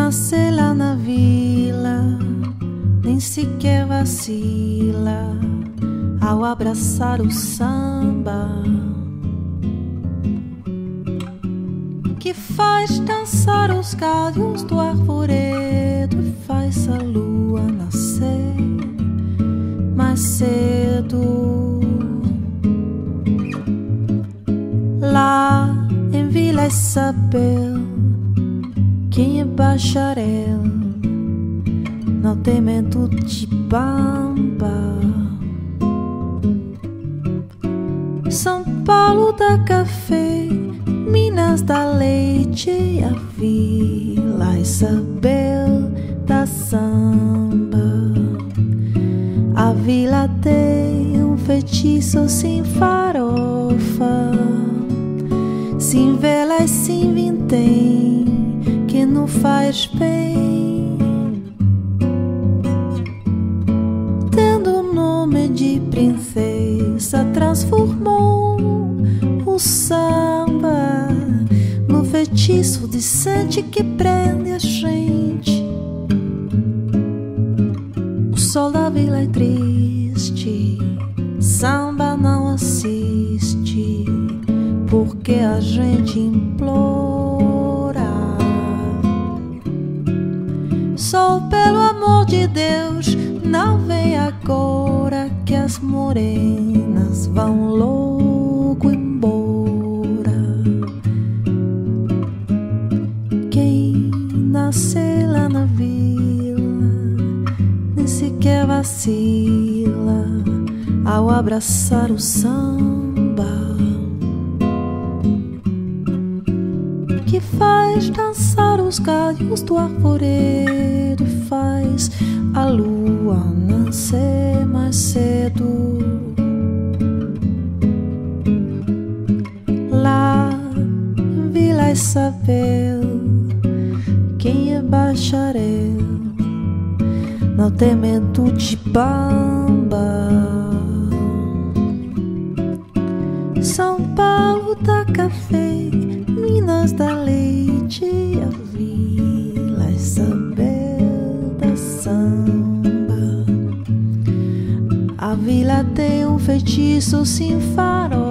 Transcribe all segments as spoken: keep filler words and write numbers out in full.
nasce lá na vila, nem sequer vacila ao abraçar o samba, que faz dançar os galhos do arvoredo e faz a lua nascer mais cedo. Lá em Vila Isabel, quem é bacharel não tem medo de bamba. São Paulo dá café, Minas dá leite, a Vila Isabel dá samba. A vila tem um feitiço sem farofa, sem vela e sem vintém, que não faz bem. Tendo o nome de princesa, transformou o samba no feitiço decente que prende a gente. O sol da vila é triste, samba não assiste, porque a gente implora. Sol, pelo amor de Deus, não vem agora, que as morenas vão logo embora. Quem nasce lá na vila nem sequer vacila ao abraçar o samba, que faz dançar os galhos do arvoredo e faz a lua nascer mais cedo. Lá em Vila Isabel, quem é bacharel não tem medo de bamba. São Paulo dá café, Minas dá leite, a Vila Isabel dá samba. A vila tem um feitiço sem farofa,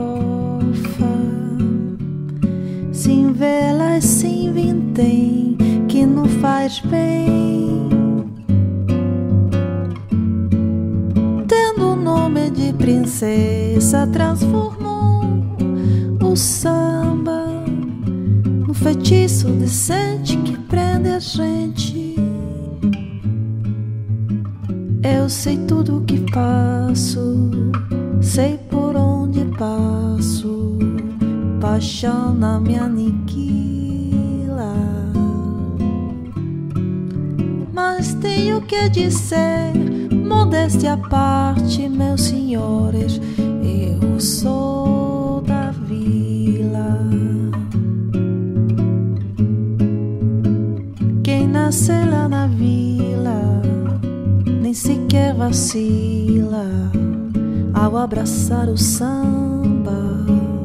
sem vela e sem vintém, que não faz bem. Tendo o nome de princesa, transformou o samba no feitiço decente que prende a gente. Eu sei tudo o que passo, sei por onde passo, paixão não me aniquila. Mas tenho que dizer, modéstia à parte, meus senhores, eu sou da vila. Quem nasce lá na vila nem sequer vacila ao abraçar o samba,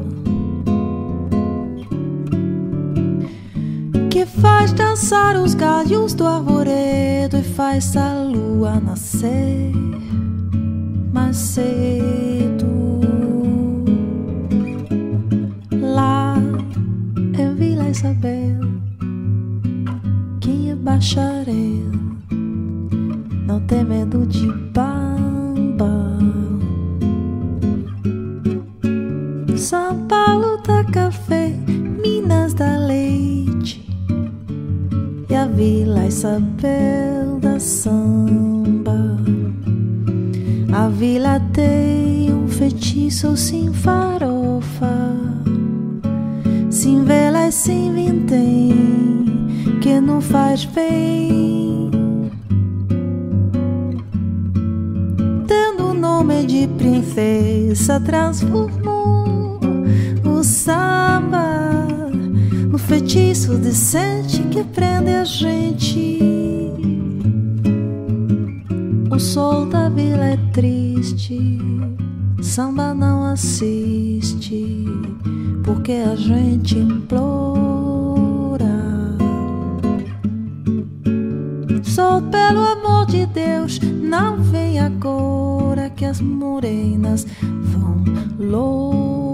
que faz dançar os galhos do arvoredo e faz a lua nascer mais cedo. Lá em Vila Isabel, quem é bacharel não tem medo de bamba. São Paulo dá café, Minas dá leite, e a Vila Isabel dá samba. A vila tem um feitiço sem farofa, sem vela e sem vintém, que não faz bem. Tendo o nome de princesa, transformou o samba no feitiço decente que prende a gente. O sol da vila é triste, samba não assiste, porque a gente implora. sol, pelo amor de Deus, não vem agora que as morenas vão loucas.